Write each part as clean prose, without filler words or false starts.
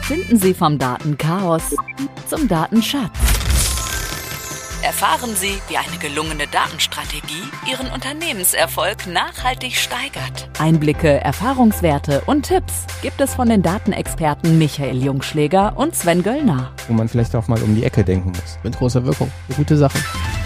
Finden Sie vom Datenchaos zum Datenschatz. Erfahren Sie, wie eine gelungene Datenstrategie Ihren Unternehmenserfolg nachhaltig steigert. Einblicke, Erfahrungswerte und Tipps gibt es von den Datenexperten Michael Jungschläger und Sven Göllner. Wo man vielleicht auch mal um die Ecke denken muss. Mit großer Wirkung. Eine gute Sache.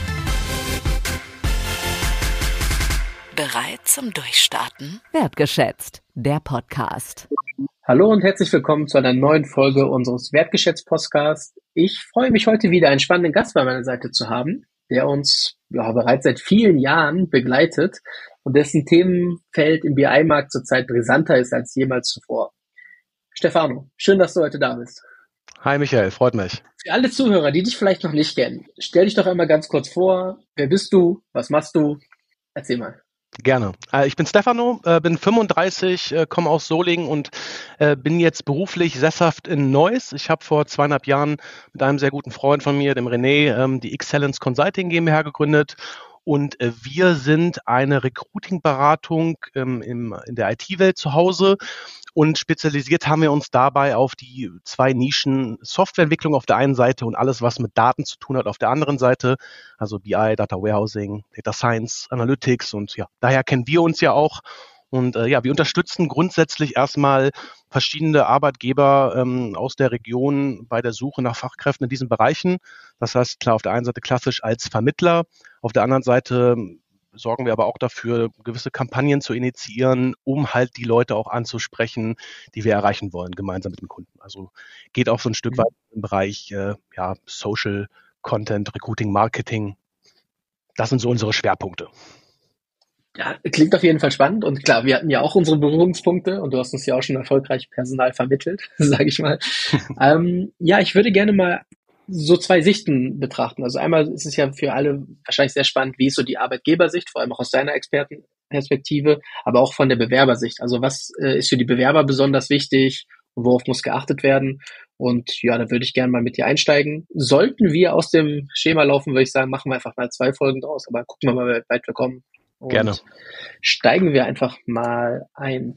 Bereit zum Durchstarten? Wertgeschätzt, der Podcast. Hallo und herzlich willkommen zu einer neuen Folge unseres Wertgeschätzt-Podcasts. Ich freue mich heute wieder, einen spannenden Gast bei meiner Seite zu haben, der uns bereits seit vielen Jahren begleitet und dessen Themenfeld im BI-Markt zurzeit brisanter ist als jemals zuvor. Stefano, schön, dass du heute da bist. Hi Michael, freut mich. Für alle Zuhörer, die dich vielleicht noch nicht kennen, stell dich doch einmal ganz kurz vor. Wer bist du? Was machst du? Erzähl mal. Gerne. Ich bin Stefano, bin 35, komme aus Solingen und bin jetzt beruflich sesshaft in Neuss. Ich habe vor 2,5 Jahren mit einem sehr guten Freund von mir, dem René, die Excellence Consulting GmbH gegründet. Und wir sind eine Recruiting-Beratung in der IT-Welt zu Hause. Und spezialisiert haben wir uns dabei auf die 2 Nischen Softwareentwicklung auf der einen Seite und alles, was mit Daten zu tun hat, auf der anderen Seite. Also BI, Data Warehousing, Data Science, Analytics und ja, daher kennen wir uns ja auch. Und wir unterstützen grundsätzlich erstmal verschiedene Arbeitgeber aus der Region bei der Suche nach Fachkräften in diesen Bereichen. Das heißt, klar, auf der einen Seite klassisch als Vermittler, auf der anderen Seite sorgen wir aber auch dafür, gewisse Kampagnen zu initiieren, um halt die Leute auch anzusprechen, die wir erreichen wollen, gemeinsam mit dem Kunden. Also geht auch so ein Stück weit im Bereich Social Content, Recruiting, Marketing. Das sind so unsere Schwerpunkte. Ja, klingt auf jeden Fall spannend und klar, wir hatten ja auch unsere Berührungspunkte und du hast uns ja auch schon erfolgreich Personal vermittelt, sage ich mal. Ich würde gerne mal so 2 Sichten betrachten. Also einmal ist es ja für alle wahrscheinlich sehr spannend, wie ist so die Arbeitgebersicht, vor allem auch aus deiner Expertenperspektive, aber auch von der Bewerbersicht. Also was ist für die Bewerber besonders wichtig und worauf muss geachtet werden? Und ja, da würde ich gerne mal mit dir einsteigen. Sollten wir aus dem Schema laufen, würde ich sagen, machen wir einfach mal 2 Folgen draus, aber gucken wir mal, wie weit wir kommen. Und gerne. Steigen wir einfach mal ein.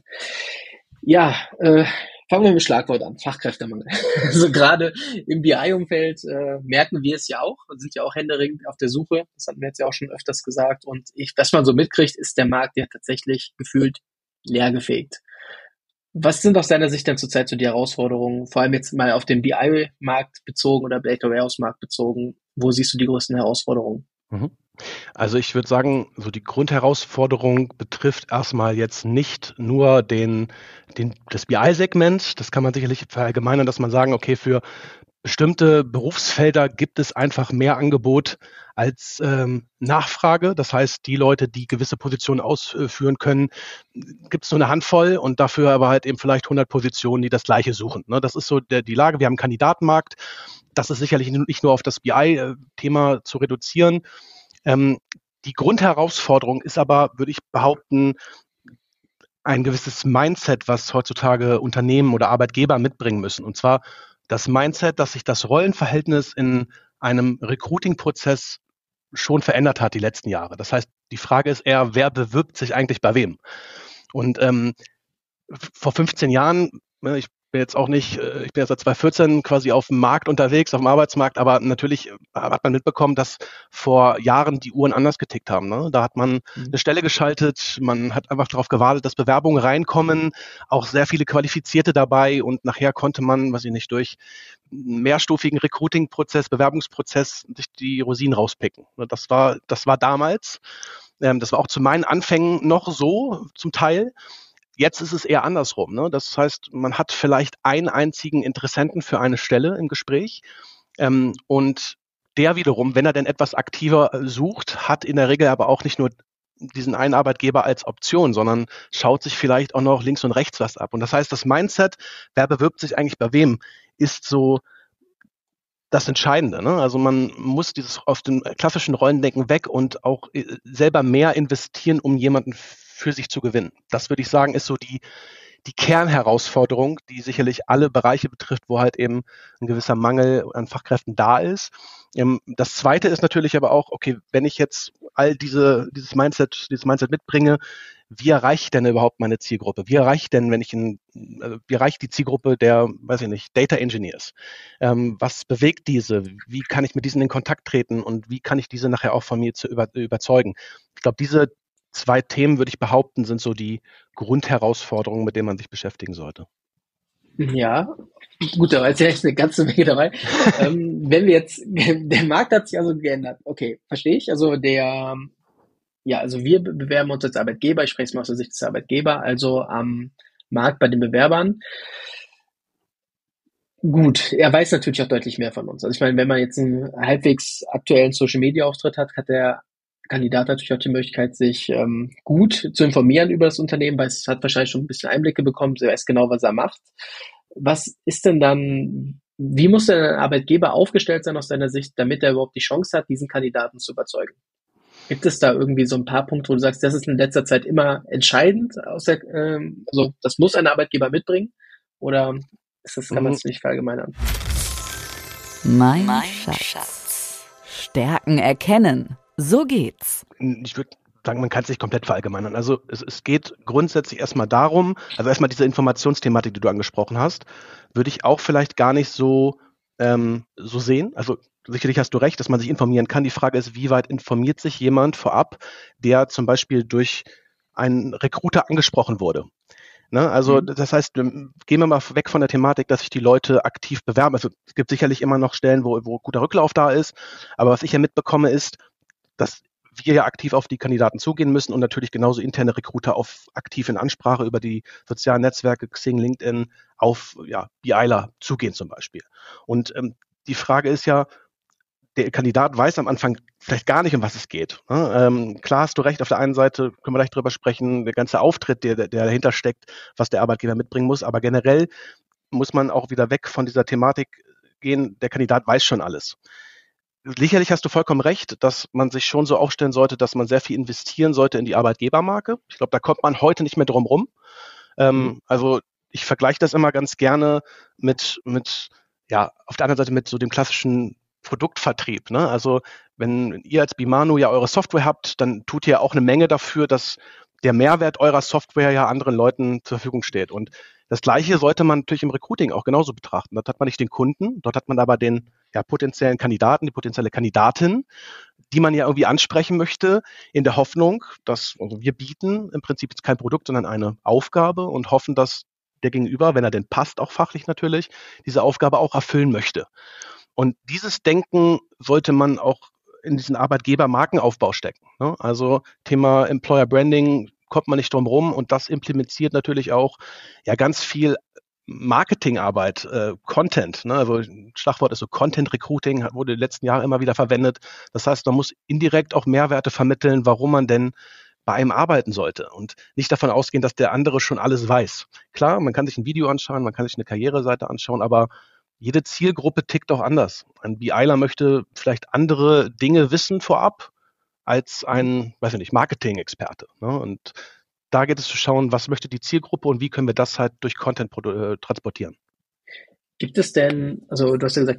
Ja, fangen wir mit dem Schlagwort an, Fachkräftemangel. Also gerade im BI-Umfeld merken wir es ja auch und sind ja auch händeringend auf der Suche. Das hatten wir jetzt ja auch schon öfters gesagt. Und was man so mitkriegt, ist der Markt ja tatsächlich gefühlt leergefegt. Was sind aus deiner Sicht denn zurzeit so die Herausforderungen, vor allem jetzt mal auf den BI-Markt bezogen oder Data Warehouse-Markt bezogen? Wo siehst du die größten Herausforderungen? Also ich würde sagen, so die Grundherausforderung betrifft erstmal jetzt nicht nur das BI-Segment. Das kann man sicherlich verallgemeinern, dass man sagen, okay, für bestimmte Berufsfelder gibt es einfach mehr Angebot als Nachfrage. Das heißt, die Leute, die gewisse Positionen ausführen können, gibt es nur eine Handvoll und dafür aber halt eben vielleicht 100 Positionen, die das Gleiche suchen. Ne? Das ist so die Lage. Wir haben einen Kandidatenmarkt. Das ist sicherlich nicht nur auf das BI-Thema zu reduzieren. Die Grundherausforderung ist aber, würde ich behaupten, ein gewisses Mindset, was heutzutage Unternehmen oder Arbeitgeber mitbringen müssen. Und zwar das Mindset, dass sich das Rollenverhältnis in einem Recruiting-Prozess schon verändert hat die letzten Jahre. Das heißt, die Frage ist eher, wer bewirbt sich eigentlich bei wem? Und vor 15 Jahren, ich bin jetzt seit 2014 quasi auf dem Markt unterwegs, auf dem Arbeitsmarkt, aber natürlich hat man mitbekommen, dass vor Jahren die Uhren anders getickt haben. Ne? Da hat man eine Stelle geschaltet, man hat einfach darauf gewartet, dass Bewerbungen reinkommen, auch sehr viele Qualifizierte dabei und nachher konnte man, durch einen mehrstufigen Recruiting-Prozess, Bewerbungsprozess sich die Rosinen rauspicken. Das war damals, das war auch zu meinen Anfängen noch so zum Teil. Jetzt ist es eher andersrum. Ne? Das heißt, man hat vielleicht einen einzigen Interessenten für eine Stelle im Gespräch und der wiederum, wenn er denn etwas aktiver sucht, hat in der Regel aber auch nicht nur diesen einen Arbeitgeber als Option, sondern schaut sich vielleicht auch noch links und rechts was ab. Und das heißt, das Mindset, wer bewirbt sich eigentlich bei wem, ist so das Entscheidende. Ne? Also man muss aus dem klassischen Rollendenken weg und auch selber mehr investieren, um jemanden für sich zu gewinnen. Das würde ich sagen, ist so die Kernherausforderung, die sicherlich alle Bereiche betrifft, wo halt eben ein gewisser Mangel an Fachkräften da ist. Das Zweite ist natürlich aber auch, okay, wenn ich jetzt all dieses Mindset mitbringe, wie erreiche ich denn überhaupt meine Zielgruppe? Wie erreiche ich denn, wie erreiche ich die Zielgruppe der, weiß ich nicht, Data Engineers? Was bewegt diese? Wie kann ich mit diesen in Kontakt treten und wie kann ich diese nachher auch von mir überzeugen? Ich glaube, diese zwei Themen, würde ich behaupten, sind so die Grundherausforderungen, mit denen man sich beschäftigen sollte. Ja, gut, da war jetzt echt eine ganze Menge dabei. Wenn wir jetzt, der Markt hat sich also geändert. Okay, verstehe ich. Also also wir bewerben uns als Arbeitgeber, ich spreche es mal aus der Sicht des Arbeitgeber, also am Markt bei den Bewerbern. Gut, er weiß natürlich auch deutlich mehr von uns. Also ich meine, wenn man jetzt einen halbwegs aktuellen Social-Media-Auftritt hat, hat der Kandidat natürlich auch die Möglichkeit, sich gut zu informieren über das Unternehmen, weil es hat wahrscheinlich schon ein bisschen Einblicke bekommen, er weiß genau, was er macht. Was ist denn dann, wie muss denn ein Arbeitgeber aufgestellt sein aus deiner Sicht, damit er überhaupt die Chance hat, diesen Kandidaten zu überzeugen? Gibt es da irgendwie so ein paar Punkte, wo du sagst, das ist in letzter Zeit immer entscheidend, also das muss ein Arbeitgeber mitbringen? Oder kann man es nicht verallgemeinern? Mein Schatz. Stärken erkennen. So geht's. Ich würde sagen, man kann es nicht komplett verallgemeinern. Also es geht grundsätzlich erstmal darum, also erstmal diese Informationsthematik, die du angesprochen hast, würde ich auch vielleicht gar nicht so sehen. Also sicherlich hast du recht, dass man sich informieren kann. Die Frage ist, wie weit informiert sich jemand vorab, der zum Beispiel durch einen Recruiter angesprochen wurde? Ne? Also das heißt, gehen wir mal weg von der Thematik, dass sich die Leute aktiv bewerben. Also es gibt sicherlich immer noch Stellen, wo guter Rücklauf da ist. Aber was ich ja mitbekomme, ist, dass wir ja aktiv auf die Kandidaten zugehen müssen und natürlich genauso interne Recruiter aktiv in Ansprache über die sozialen Netzwerke, Xing, LinkedIn, auf BIler zugehen zum Beispiel. Und die Frage ist ja, der Kandidat weiß am Anfang vielleicht gar nicht, um was es geht. Ne? Klar hast du recht, auf der einen Seite können wir gleich drüber sprechen, der ganze Auftritt, der dahinter steckt, was der Arbeitgeber mitbringen muss, aber generell muss man auch wieder weg von dieser Thematik gehen, der Kandidat weiß schon alles. Sicherlich hast du vollkommen recht, dass man sich schon so aufstellen sollte, dass man sehr viel investieren sollte in die Arbeitgebermarke. Ich glaube, da kommt man heute nicht mehr drum rum. Also ich vergleiche das immer ganz gerne mit auf der anderen Seite mit so dem klassischen Produktvertrieb. Ne? Also wenn ihr als Bimano ja eure Software habt, dann tut ihr auch eine Menge dafür, dass der Mehrwert eurer Software ja anderen Leuten zur Verfügung steht. Und das Gleiche sollte man natürlich im Recruiting auch genauso betrachten. Dort hat man nicht den Kunden, dort hat man aber den potenziellen Kandidaten, die potenzielle Kandidatin, die man ja irgendwie ansprechen möchte, in der Hoffnung, dass wir bieten im Prinzip jetzt kein Produkt, sondern eine Aufgabe und hoffen, dass der Gegenüber, wenn er denn passt, auch fachlich natürlich, diese Aufgabe auch erfüllen möchte. Und dieses Denken sollte man auch in diesen Arbeitgeber-Markenaufbau stecken. Ne? Also Thema Employer Branding kommt man nicht drum rum und das implementiert natürlich auch ganz viel Marketingarbeit, Content. Ne? Also Schlagwort ist so Content Recruiting, wurde in den letzten Jahren immer wieder verwendet. Das heißt, man muss indirekt auch Mehrwerte vermitteln, warum man denn bei einem arbeiten sollte und nicht davon ausgehen, dass der andere schon alles weiß. Klar, man kann sich ein Video anschauen, man kann sich eine Karriereseite anschauen, aber jede Zielgruppe tickt auch anders. Ein BIler möchte vielleicht andere Dinge wissen vorab als ein, Marketing-Experte. Ne? Und da geht es zu schauen, was möchte die Zielgruppe und wie können wir das halt durch Content transportieren. Gibt es denn, also du hast ja gesagt,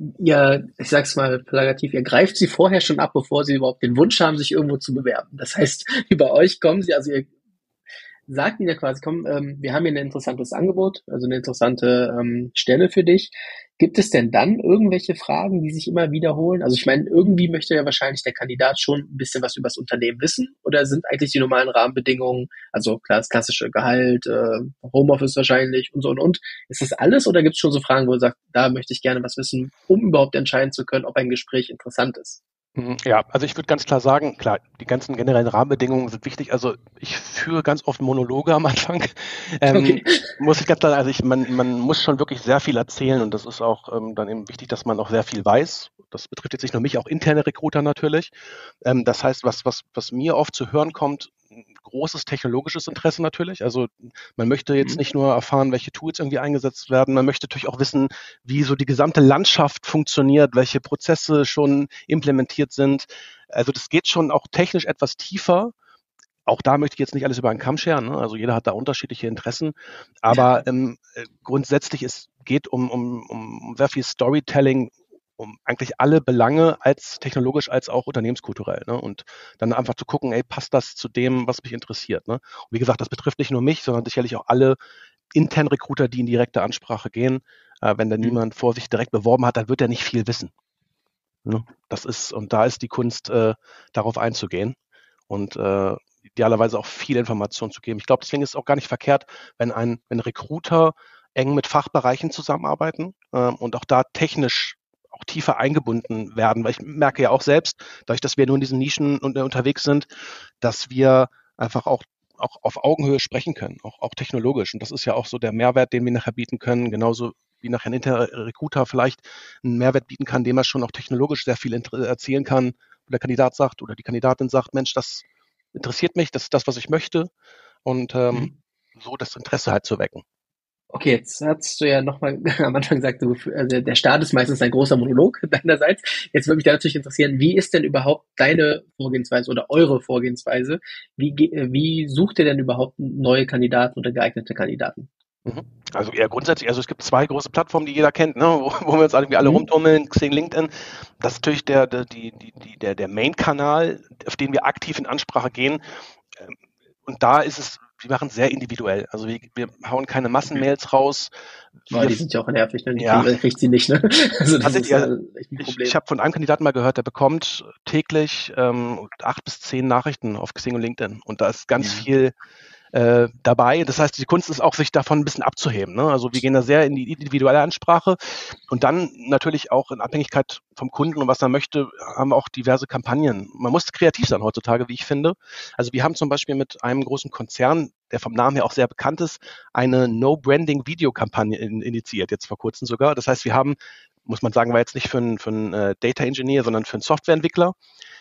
ich sag's mal plakativ, ihr greift sie vorher schon ab, bevor sie überhaupt den Wunsch haben, sich irgendwo zu bewerben. Das heißt, über euch kommen sie, also ihr sagt ihnen ja quasi, komm, wir haben hier ein interessantes Angebot, also eine interessante Stelle für dich. Gibt es denn dann irgendwelche Fragen, die sich immer wiederholen? Also ich meine, irgendwie möchte ja wahrscheinlich der Kandidat schon ein bisschen was über das Unternehmen wissen, oder sind eigentlich die normalen Rahmenbedingungen, also klar, das klassische Gehalt, Homeoffice wahrscheinlich und so und. Ist das alles, oder gibt es schon so Fragen, wo er sagt, da möchte ich gerne was wissen, um überhaupt entscheiden zu können, ob ein Gespräch interessant ist? Ja, also ich würde ganz klar sagen, klar, die ganzen generellen Rahmenbedingungen sind wichtig. Also ich führe ganz oft Monologe am Anfang. Okay. Muss ich ganz klar sagen, also man muss schon wirklich sehr viel erzählen und das ist auch dann eben wichtig, dass man auch sehr viel weiß. Das betrifft jetzt nicht nur mich, auch interne Recruiter natürlich. Das heißt, was mir oft zu hören kommt, großes technologisches Interesse natürlich. Also man möchte jetzt nicht nur erfahren, welche Tools irgendwie eingesetzt werden, man möchte natürlich auch wissen, wie so die gesamte Landschaft funktioniert, welche Prozesse schon implementiert sind. Also das geht schon auch technisch etwas tiefer, Auch da möchte ich jetzt nicht alles über einen Kamm scheren, ne? Also jeder hat da unterschiedliche Interessen, aber grundsätzlich geht um sehr viel Storytelling, um eigentlich alle Belange, als technologisch als auch unternehmenskulturell, ne? Und dann einfach zu gucken, passt das zu dem, was mich interessiert, ne? Und wie gesagt, das betrifft nicht nur mich, sondern sicherlich auch alle internen Recruiter, die in direkte Ansprache gehen. Wenn da niemand vor sich direkt beworben hat, dann wird er nicht viel wissen. Ne? Und da ist die Kunst, darauf einzugehen und idealerweise auch viel Information zu geben. Ich glaube, deswegen ist es auch gar nicht verkehrt, wenn Recruiter eng mit Fachbereichen zusammenarbeiten und auch da technisch auch tiefer eingebunden werden, weil ich merke ja auch selbst, dadurch, dass wir nur in diesen Nischen unterwegs sind, dass wir einfach auch auf Augenhöhe sprechen können, auch technologisch. Und das ist ja auch so der Mehrwert, den wir nachher bieten können, genauso wie nachher ein interner Recruiter vielleicht einen Mehrwert bieten kann, dem er schon auch technologisch sehr viel erzählen kann, wo der Kandidat sagt oder die Kandidatin sagt, Mensch, das interessiert mich, das ist das, was ich möchte und so das Interesse halt zu wecken. Okay, jetzt hast du ja nochmal am Anfang gesagt, also der Start ist meistens ein großer Monolog deinerseits. Jetzt würde mich da natürlich interessieren, wie ist denn überhaupt deine Vorgehensweise oder eure Vorgehensweise? Wie sucht ihr denn überhaupt neue Kandidaten oder geeignete Kandidaten? Also grundsätzlich, es gibt 2 große Plattformen, die jeder kennt, ne, wo wir uns irgendwie alle rumtummeln, Xing, LinkedIn. Das ist natürlich der Main-Kanal, auf den wir aktiv in Ansprache gehen. Und da ist es, wir machen sehr individuell. Also wir hauen keine Massenmails raus. Die sind ja auch nervig, ne? Kriegt sie nicht, ne? Also das ist echt ein Problem. Ich habe von einem Kandidaten mal gehört, der bekommt täglich 8 bis 10 Nachrichten auf Xing und LinkedIn. Und da ist ganz viel dabei. Das heißt, die Kunst ist auch, sich davon ein bisschen abzuheben, ne? Also wir gehen da sehr in die individuelle Ansprache und dann natürlich auch in Abhängigkeit vom Kunden und was er möchte, haben wir auch diverse Kampagnen. Man muss kreativ sein heutzutage, wie ich finde. Also wir haben zum Beispiel mit einem großen Konzern, der vom Namen her auch sehr bekannt ist, eine No-Branding-Video-Kampagne initiiert, jetzt vor kurzem sogar. Das heißt, wir haben, muss man sagen, war jetzt nicht für einen Data Engineer, sondern für einen Softwareentwickler.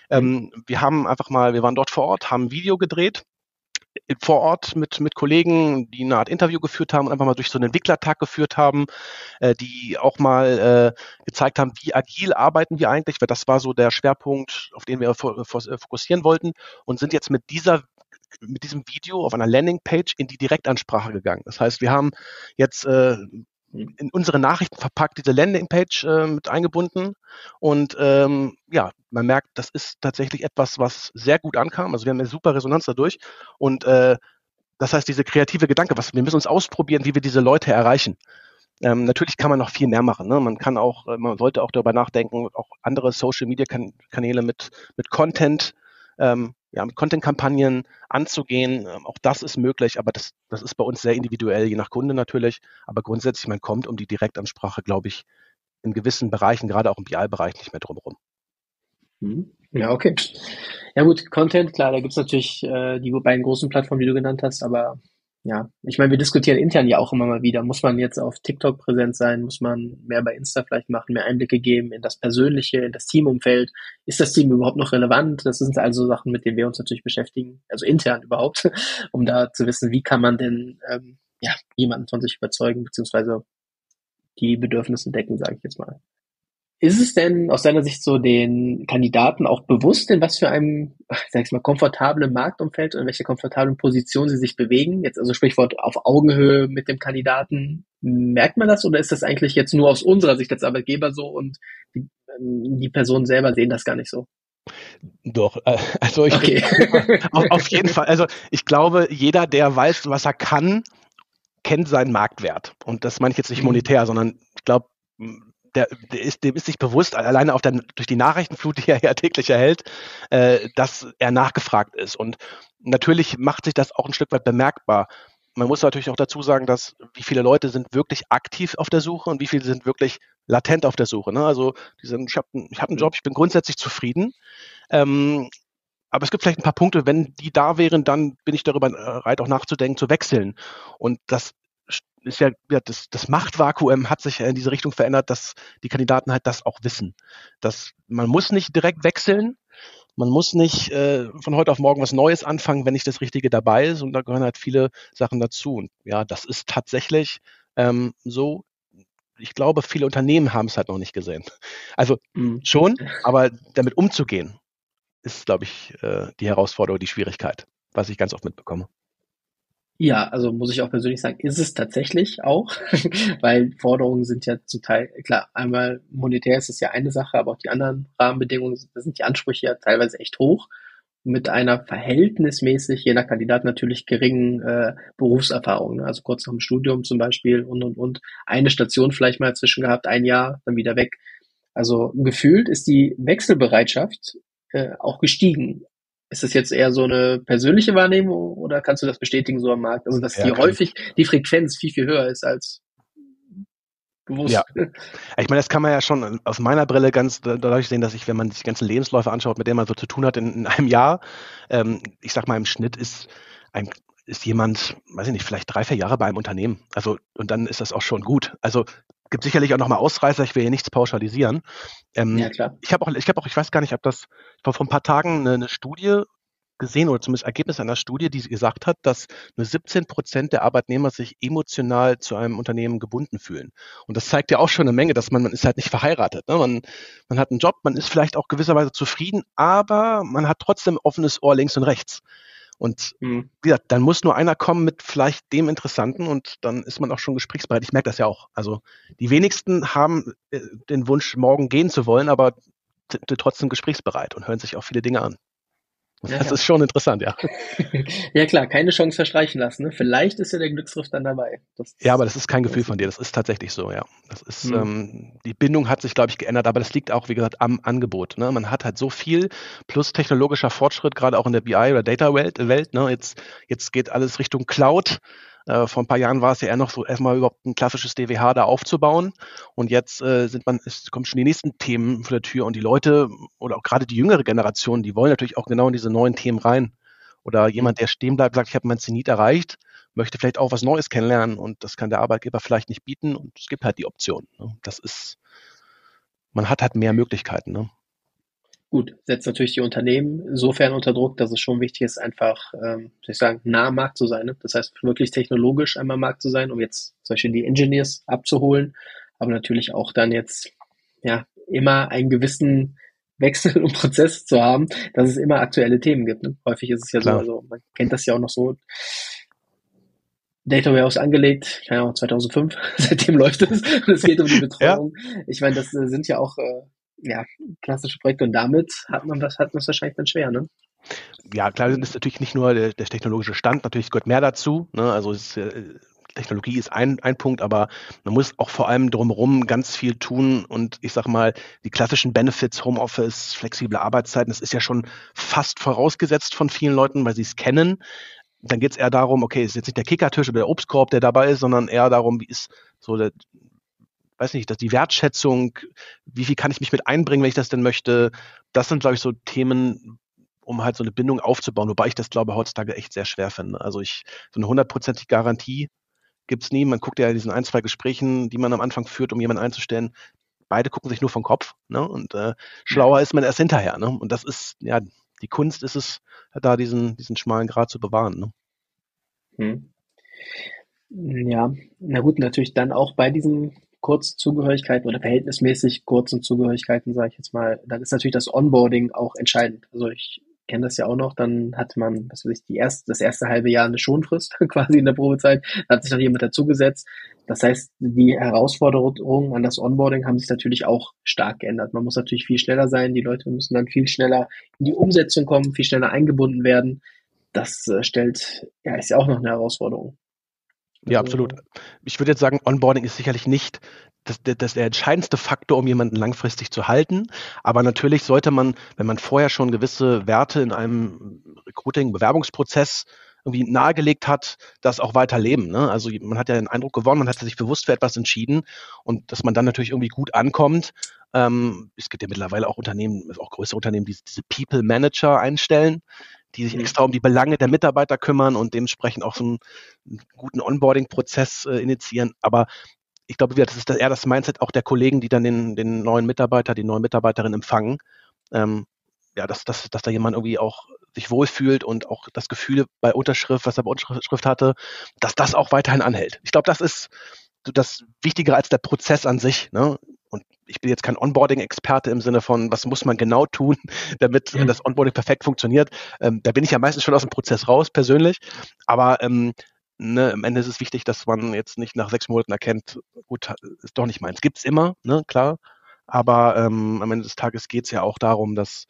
Wir waren dort vor Ort, haben ein Video gedreht, vor Ort mit Kollegen, die eine Art Interview geführt haben und einfach mal durch so einen Entwicklertag geführt haben, die auch mal gezeigt haben, wie agil arbeiten wir eigentlich, weil das war so der Schwerpunkt, auf den wir fokussieren wollten und sind jetzt mit diesem Video auf einer Landingpage in die Direktansprache gegangen. Das heißt, wir haben jetzt in unsere Nachrichten verpackt diese Landingpage mit eingebunden und man merkt, das ist tatsächlich etwas, was sehr gut ankam. Also wir haben eine super Resonanz dadurch und das heißt, diese kreative Gedanke, wir müssen uns ausprobieren, wie wir diese Leute erreichen. Natürlich kann man noch viel mehr machen, ne? Man sollte auch darüber nachdenken, auch andere Social-Media-Kanäle mit Content, mit Content-Kampagnen anzugehen. Auch das ist möglich, aber das ist bei uns sehr individuell, je nach Kunde natürlich. Aber grundsätzlich, man kommt um die Direktansprache, glaube ich, in gewissen Bereichen, gerade auch im BI-Bereich, nicht mehr drumherum. Ja, okay. Ja gut, Content, klar, da gibt's natürlich die beiden großen Plattformen, die du genannt hast, aber ja, ich meine, wir diskutieren intern ja auch immer mal wieder. Muss man jetzt auf TikTok präsent sein? Muss man mehr bei Insta vielleicht machen, mehr Einblicke geben in das Persönliche, in das Teamumfeld? Ist das Team überhaupt noch relevant? Das sind also Sachen, mit denen wir uns natürlich beschäftigen, also intern überhaupt, um da zu wissen, wie kann man denn jemanden von sich überzeugen, beziehungsweise die Bedürfnisse decken, sage ich jetzt mal. Ist es denn aus deiner Sicht so den Kandidaten auch bewusst, in was für einem, sag ich mal, komfortablen Marktumfeld und in welcher komfortablen Position sie sich bewegen? Jetzt also Sprichwort auf Augenhöhe mit dem Kandidaten. Merkt man das oder ist das eigentlich jetzt nur aus unserer Sicht als Arbeitgeber so und die Personen selber sehen das gar nicht so? Doch, also auf jeden Fall. Also ich glaube, jeder, der weiß, was er kann, kennt seinen Marktwert. Und das meine ich jetzt nicht monetär, sondern ich glaube, dem ist sich bewusst, alleine durch die Nachrichtenflut, die er ja täglich erhält, dass er nachgefragt ist. Und natürlich macht sich das auch ein Stück weit bemerkbar. Man muss natürlich auch dazu sagen, dass wie viele Leute sind wirklich aktiv auf der Suche und wie viele sind wirklich latent auf der Suche. Ne? Also ich habe einen Job, ich bin grundsätzlich zufrieden. Aber es gibt vielleicht ein paar Punkte, wenn die da wären, dann bin ich darüber bereit, auch nachzudenken, zu wechseln. Und das ist das Machtvakuum hat sich in diese Richtung verändert, dass die Kandidaten halt das auch wissen. Man muss nicht direkt wechseln, man muss nicht von heute auf morgen was Neues anfangen, wenn nicht das Richtige dabei ist. Und da gehören halt viele Sachen dazu. Und ja, das ist tatsächlich so. Ich glaube, viele Unternehmen haben es halt noch nicht gesehen. Also schon, aber damit umzugehen, ist, glaube ich, die Herausforderung, die Schwierigkeit. was ich ganz oft mitbekomme. Ja, also muss ich auch persönlich sagen, ist es tatsächlich auch, weil Forderungen sind ja zum Teil, klar, einmal monetär ist es ja eine Sache, aber auch die anderen Rahmenbedingungen, da sind die Ansprüche ja teilweise echt hoch, mit einer verhältnismäßig, je nach Kandidat natürlich geringen Berufserfahrung, ne? Also kurz nach dem Studium zum Beispiel und. Eine Station vielleicht mal dazwischen gehabt, ein Jahr, dann wieder weg. Also gefühlt ist die Wechselbereitschaft auch gestiegen. Ist das jetzt eher so eine persönliche Wahrnehmung oder kannst du das bestätigen so am Markt? Also, dass Ja, die häufig die Frequenz viel, viel höher ist als ja. gewusst. Ich meine, das kann man ja schon aus meiner Brille ganz dadurch sehen, dass ich, wenn man sich die ganzen Lebensläufe anschaut, mit denen man so zu tun hat in einem Jahr, ich sag mal, im Schnitt ist jemand, weiß ich nicht, vielleicht 3, 4 Jahre bei einem Unternehmen. Also, und dann ist das auch schon gut. Also, gibt sicherlich auch nochmal Ausreißer, ich will hier nichts pauschalisieren. Ja, klar. Ich habe auch, ich weiß gar nicht, ob das, ich war vor ein paar Tagen eine Studie gesehen oder zumindest Ergebnis einer Studie, die gesagt hat, dass nur 17% der Arbeitnehmer sich emotional zu einem Unternehmen gebunden fühlen. Und das zeigt ja auch schon eine Menge, dass man ist halt nicht verheiratet. Ne? Man hat einen Job, man ist vielleicht auch gewisserweise zufrieden, aber man hat trotzdem offenes Ohr links und rechts. Und wie gesagt, dann muss nur einer kommen mit vielleicht dem Interessanten und dann ist man auch schon gesprächsbereit. Ich merke das ja auch. Also die wenigsten haben den Wunsch, morgen gehen zu wollen, aber sind trotzdem gesprächsbereit und hören sich auch viele Dinge an. Ja, Das ja. ist schon interessant, ja. Ja klar, keine Chance verstreichen lassen. Ne? Vielleicht ist ja der Glücksgriff dann dabei. Ja, aber das ist kein Gefühl das von dir. Das ist tatsächlich so, ja. Das ist, hm. die Bindung hat sich, glaube ich, geändert, aber das liegt auch, wie gesagt, am Angebot. Ne? Man hat halt so viel plus technologischer Fortschritt, gerade auch in der BI oder Data-Welt. Ne? Jetzt geht alles Richtung Cloud. Vor ein paar Jahren war es ja eher noch so, erstmal überhaupt ein klassisches DWH da aufzubauen. Und jetzt es kommen schon die nächsten Themen vor der Tür und die Leute oder auch gerade die jüngere Generation, die wollen natürlich auch genau in diese neuen Themen rein. Oder jemand, der stehen bleibt, sagt, ich habe mein Zenit erreicht, möchte vielleicht auch was Neues kennenlernen und das kann der Arbeitgeber vielleicht nicht bieten und es gibt halt die Option. Ne? Man hat halt mehr Möglichkeiten. Ne? Gut, setzt natürlich die Unternehmen insofern unter Druck, dass es schon wichtig ist, einfach, soll ich sagen, nah am Markt zu sein. Ne? Das heißt, wirklich technologisch einmal am Markt zu sein, um jetzt zum Beispiel die Engineers abzuholen, aber natürlich auch dann jetzt ja immer einen gewissen Wechsel und Prozess zu haben, dass es immer aktuelle Themen gibt. Ne? Häufig ist es ja so, Klar. also man kennt das ja auch noch so, Data Warehouse angelegt, keine Ahnung, 2005, seitdem läuft es und es geht um die Betreuung. Ja. Ich meine, das sind ja auch ja, klassische Projekte und damit hat man es wahrscheinlich dann schwer, ne? Ja, klar, das ist natürlich nicht nur der technologische Stand, natürlich gehört mehr dazu. Ne? Also Technologie ist ein Punkt, aber man muss auch vor allem drumherum ganz viel tun und ich sag mal, die klassischen Benefits, Homeoffice, flexible Arbeitszeiten, das ist ja schon fast vorausgesetzt von vielen Leuten, weil sie es kennen. Dann geht es eher darum, okay, es ist jetzt nicht der Kickertisch oder der Obstkorb, der dabei ist, sondern eher darum, wie ist so weiß nicht, dass die Wertschätzung, wie viel kann ich mich mit einbringen, wenn ich das denn möchte. Das sind, glaube ich, so Themen, um halt so eine Bindung aufzubauen, wobei ich das, glaube ich, heutzutage echt sehr schwer finde. Also so eine 100%ige Garantie gibt's nie. Man guckt ja in diesen 1, 2 Gesprächen, die man am Anfang führt, um jemanden einzustellen. Beide gucken sich nur vom Kopf, ne? Und schlauer ist man erst hinterher, ne? Und das ist, ja, die Kunst ist es, da diesen schmalen Grat zu bewahren, ne? Ja, na gut, natürlich dann auch bei diesen kurzen Zugehörigkeiten oder verhältnismäßig kurzen Zugehörigkeiten, sage ich jetzt mal, dann ist natürlich das Onboarding auch entscheidend. Also ich kenne das ja auch noch, dann hat man, was weiß ich, das erste halbe Jahr eine Schonfrist quasi in der Probezeit, da hat sich dann jemand dazugesetzt. Das heißt, die Herausforderungen an das Onboarding haben sich natürlich auch stark geändert. Man muss natürlich viel schneller sein, die Leute müssen dann viel schneller in die Umsetzung kommen, viel schneller eingebunden werden. Das ist ja auch noch eine Herausforderung. Ja, absolut. Ich würde jetzt sagen, Onboarding ist sicherlich nicht das der entscheidendste Faktor, um jemanden langfristig zu halten. Aber natürlich sollte man, wenn man vorher schon gewisse Werte in einem Recruiting-Bewerbungsprozess irgendwie nahegelegt hat, das auch weiter leben. Ne? Also man hat ja den Eindruck gewonnen, man hat sich bewusst für etwas entschieden und dass man dann natürlich irgendwie gut ankommt. Es gibt ja mittlerweile auch Unternehmen, auch größere Unternehmen, die diese People Manager einstellen, die sich extra um die Belange der Mitarbeiter kümmern und dementsprechend auch so einen guten Onboarding-Prozess initiieren. Aber ich glaube, das ist eher das Mindset auch der Kollegen, die dann den neuen Mitarbeiter, die neue Mitarbeiterin empfangen. Dass da jemand irgendwie auch sich wohlfühlt und auch das Gefühl bei Unterschrift, was er bei Unterschrift hatte, dass das auch weiterhin anhält. Ich glaube, das ist das Wichtigere als der Prozess an sich. Ne? Und ich bin jetzt kein Onboarding-Experte im Sinne von, was muss man genau tun, damit das Onboarding perfekt funktioniert. Da bin ich ja meistens schon aus dem Prozess raus, persönlich. Aber am Ende ist es wichtig, dass man jetzt nicht nach 6 Monaten erkennt, gut, ist doch nicht meins. Gibt's immer, ne, klar. Aber am Ende des Tages geht es ja auch darum, dass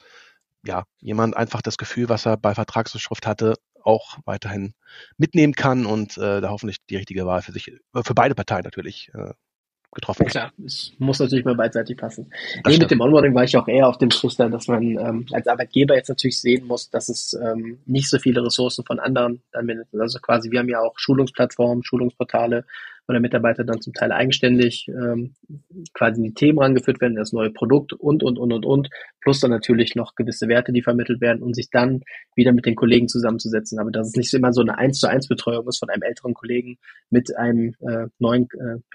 jemand einfach das Gefühl, was er bei Vertragsbeschrift hatte, auch weiterhin mitnehmen kann und da hoffentlich die richtige Wahl für beide Parteien natürlich getroffen wird. Klar, es muss natürlich mal beidseitig passen. Mit dem Onboarding war ich auch eher auf dem Trichter, dass man als Arbeitgeber jetzt natürlich sehen muss, dass es nicht so viele Ressourcen von anderen anwendet. Also quasi, wir haben ja auch Schulungsplattformen, Schulungsportale, wo der Mitarbeiter dann zum Teil eigenständig quasi in die Themen rangeführt werden, das neue Produkt und. Plus dann natürlich noch gewisse Werte, die vermittelt werden und sich dann wieder mit den Kollegen zusammenzusetzen. Aber dass es nicht so immer so eine 1:1 Betreuung ist von einem älteren Kollegen mit einem neuen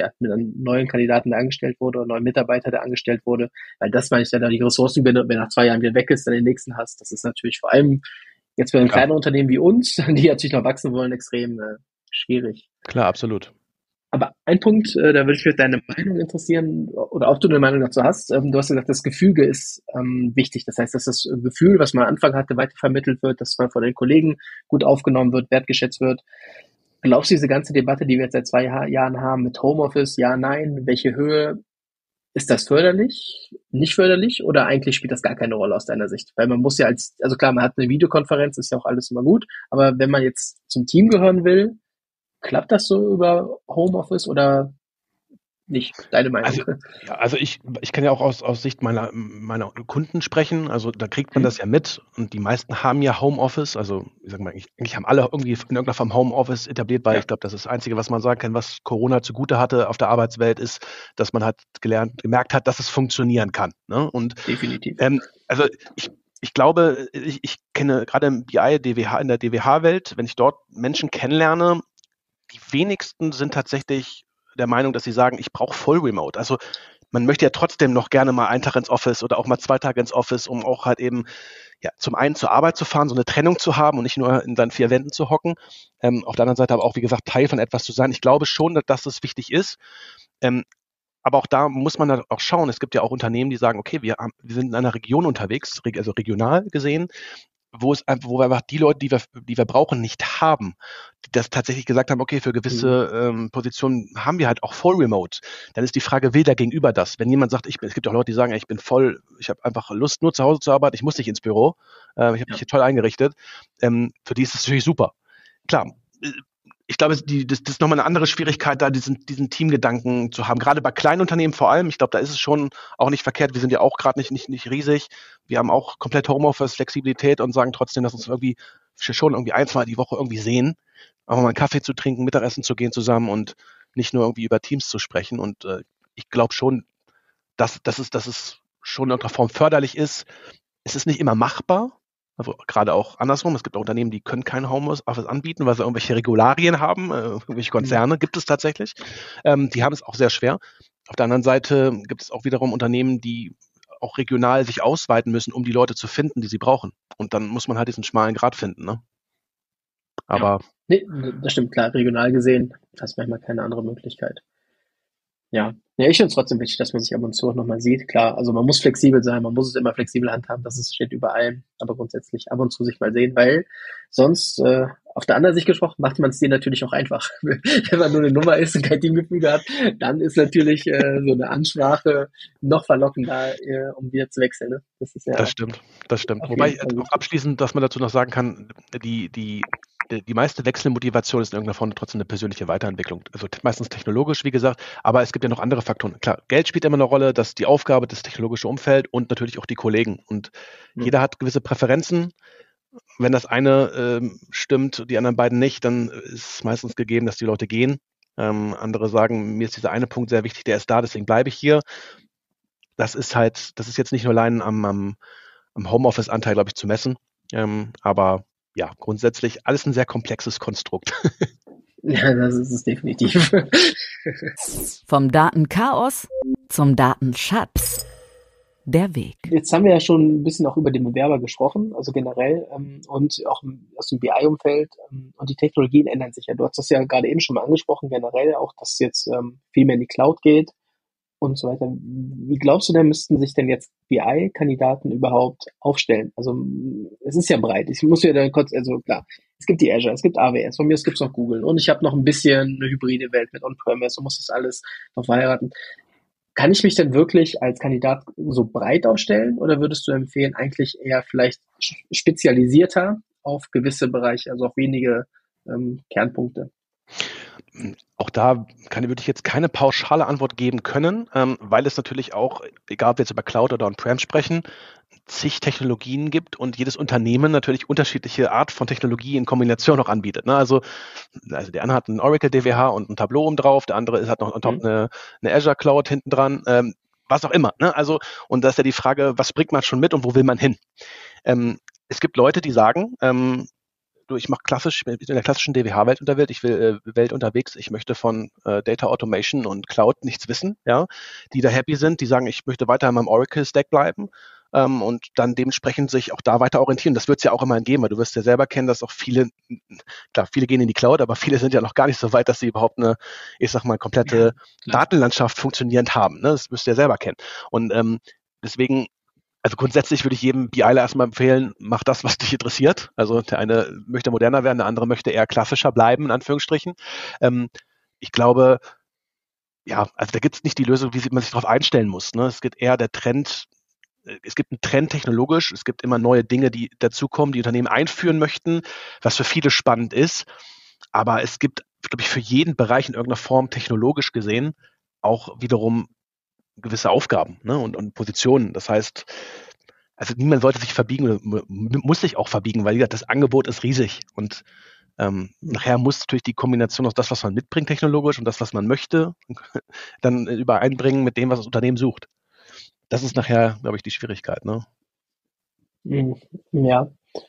Kandidaten, der angestellt wurde, oder neuen Mitarbeiter, der angestellt wurde, weil das meine ich dann die Ressourcen, wenn nach 2 Jahren wieder weg ist, dann den nächsten hast. Das ist natürlich vor allem jetzt für ein kleines Unternehmen wie uns, die natürlich noch wachsen wollen, extrem schwierig. Klar, absolut. Aber ein Punkt, da würde mich deine Meinung interessieren, oder ob du eine Meinung dazu hast. Du hast gesagt, das Gefüge ist wichtig. Das heißt, dass das Gefühl, was man am Anfang hatte, weitervermittelt wird, dass man von den Kollegen gut aufgenommen wird, wertgeschätzt wird. Glaubst du, diese ganze Debatte, die wir jetzt seit 2 Jahren haben mit Homeoffice, ja, nein, welche Höhe, ist das förderlich, nicht förderlich oder eigentlich spielt das gar keine Rolle aus deiner Sicht? Weil man muss ja also klar, man hat eine Videokonferenz, ist ja auch alles immer gut, aber wenn man jetzt zum Team gehören will, klappt das so über Homeoffice oder nicht? Deine Meinung? Also ich kann ja auch aus Sicht meiner Kunden sprechen. Also da kriegt man das ja mit und die meisten haben ja Homeoffice. Also ich sag mal, eigentlich haben alle irgendwie in irgendeiner Form Homeoffice etabliert, weil ich glaube, das ist das Einzige, was man sagen kann, was Corona zugute hatte auf der Arbeitswelt, ist, dass man halt gemerkt hat, dass es funktionieren kann. Ne? Und definitiv. Also ich glaube, ich kenne gerade im BI, DWH, in der DWH-Welt, wenn ich dort Menschen kennenlerne, die wenigsten sind tatsächlich der Meinung, dass sie sagen, ich brauche voll Remote. Also man möchte ja trotzdem noch gerne mal einen Tag ins Office oder auch mal 2 Tage ins Office, um auch halt eben zum einen zur Arbeit zu fahren, so eine Trennung zu haben und nicht nur in seinen 4 Wänden zu hocken. Auf der anderen Seite aber auch, wie gesagt, Teil von etwas zu sein. Ich glaube schon, dass das wichtig ist. Aber auch da muss man dann auch schauen. Es gibt ja auch Unternehmen, die sagen, okay, wir sind in einer Region unterwegs, also regional gesehen, wo wir einfach die Leute, die wir brauchen, nicht haben, die das tatsächlich gesagt haben, okay, für gewisse Positionen haben wir halt auch voll Remote. Dann ist die Frage, will der Gegenüber das? Wenn jemand sagt, es gibt auch Leute, die sagen, ich habe einfach Lust, nur zu Hause zu arbeiten, ich muss nicht ins Büro, ich habe mich hier toll eingerichtet, für die ist das natürlich super. Klar, ich glaube, das ist nochmal eine andere Schwierigkeit, da diesen Teamgedanken zu haben. Gerade bei kleinen Unternehmen vor allem. Ich glaube, da ist es schon auch nicht verkehrt. Wir sind ja auch gerade nicht riesig. Wir haben auch komplett Homeoffice, Flexibilität und sagen trotzdem, dass uns irgendwie schon irgendwie 1, 2 die Woche irgendwie sehen. Auch mal einen Kaffee zu trinken, Mittagessen zu gehen zusammen und nicht nur irgendwie über Teams zu sprechen. Und ich glaube schon, dass es schon in irgendeiner Form förderlich ist. Es ist nicht immer machbar. Also gerade auch andersrum, es gibt auch Unternehmen, die können kein Homeoffice anbieten, weil sie irgendwelche Regularien haben, irgendwelche Konzerne, gibt es tatsächlich. Die haben es auch sehr schwer. Auf der anderen Seite gibt es auch wiederum Unternehmen, die auch regional sich ausweiten müssen, um die Leute zu finden, die sie brauchen. Und dann muss man halt diesen schmalen Grat finden. Ne? Aber nee, das stimmt, klar, regional gesehen hast du manchmal keine andere Möglichkeit. Ja, ich finde es trotzdem wichtig, dass man sich ab und zu auch nochmal sieht. Klar, also man muss flexibel sein, man muss es immer flexibel handhaben, steht überall, aber grundsätzlich ab und zu sich mal sehen, weil sonst, auf der anderen Sicht gesprochen, macht man es dir natürlich auch einfach. Wenn man nur eine Nummer ist und kein Teamgefüge hat, dann ist natürlich so eine Ansprache noch verlockender, um wieder zu wechseln. Ne? Das stimmt. Wobei auch abschließend, dass man dazu noch sagen kann, die meiste Wechselmotivation ist in irgendeiner Form trotzdem eine persönliche Weiterentwicklung. Also meistens technologisch, wie gesagt, aber es gibt ja noch andere Faktoren. Klar, Geld spielt immer eine Rolle, das ist die Aufgabe, das technologische Umfeld und natürlich auch die Kollegen. Und jeder hat gewisse Präferenzen. Wenn das eine stimmt, die anderen beiden nicht, dann ist es meistens gegeben, dass die Leute gehen. Andere sagen, mir ist dieser eine Punkt sehr wichtig, der ist da, deswegen bleibe ich hier. Das ist jetzt nicht nur allein am Homeoffice-Anteil, glaube ich, zu messen. Aber ja, grundsätzlich alles ein sehr komplexes Konstrukt. Ja, das ist es definitiv. Vom Datenchaos zum Datenschatz. Der Weg. Jetzt haben wir ja schon ein bisschen auch über den Bewerber gesprochen, also generell und auch aus dem BI-Umfeld und die Technologien ändern sich ja. Du hast das ja gerade eben schon mal angesprochen, generell auch, dass jetzt viel mehr in die Cloud geht und so weiter. Wie glaubst du denn, müssten sich denn jetzt BI-Kandidaten überhaupt aufstellen? Also es ist ja breit. Ich muss ja dann kurz, also klar, es gibt die Azure, es gibt AWS, von mir aus gibt es noch Google und ich habe noch ein bisschen eine hybride Welt mit On-Premise und muss das alles noch verheiraten. Kann ich mich denn wirklich als Kandidat so breit aufstellen oder würdest du empfehlen, eigentlich eher vielleicht spezialisierter auf gewisse Bereiche, also auf wenige Kernpunkte? Auch da würde ich jetzt keine pauschale Antwort geben können, weil es natürlich auch, egal ob wir jetzt über Cloud oder On-Prem sprechen, zig Technologien gibt und jedes Unternehmen natürlich unterschiedliche Art von Technologie in Kombination noch anbietet. Ne? Also der eine hat einen Oracle DWH und ein Tableau oben drauf, der andere hat noch on top eine Azure Cloud hinten dran, was auch immer. Ne? Also, und da ist ja die Frage, was bringt man schon mit und wo will man hin? Es gibt Leute, die sagen, ich mache klassisch in der klassischen DWH-Welt unterwegs. Ich möchte von Data Automation und Cloud nichts wissen, ja, die da happy sind, die sagen, ich möchte weiter in meinem Oracle-Stack bleiben und dann dementsprechend sich auch da weiter orientieren. Das wird es ja auch immer geben, weil du wirst ja selber kennen, dass auch viele gehen in die Cloud, aber viele sind ja noch gar nicht so weit, dass sie überhaupt eine, ich sag mal, komplette Datenlandschaft funktionierend haben. Ne? Das müsst ihr ja selber kennen. Und deswegen, also grundsätzlich würde ich jedem BIler erstmal empfehlen, mach das, was dich interessiert. Also der eine möchte moderner werden, der andere möchte eher klassischer bleiben, in Anführungsstrichen. Ich glaube, ja, also da gibt es nicht die Lösung, wie man sich darauf einstellen muss. Ne? Es gibt eher der Trend, es gibt einen Trend technologisch, es gibt immer neue Dinge, die dazukommen, die Unternehmen einführen möchten, was für viele spannend ist. Aber es gibt, glaube ich, für jeden Bereich in irgendeiner Form technologisch gesehen auch wiederum gewisse Aufgaben, ne, und Positionen. Das heißt, also niemand sollte sich verbiegen oder muss sich auch verbiegen, weil das Angebot ist riesig und nachher muss natürlich die Kombination aus das, was man mitbringt technologisch und das, was man möchte, dann übereinbringen mit dem, was das Unternehmen sucht. Das ist nachher, glaube ich, die Schwierigkeit. Ne? Ja.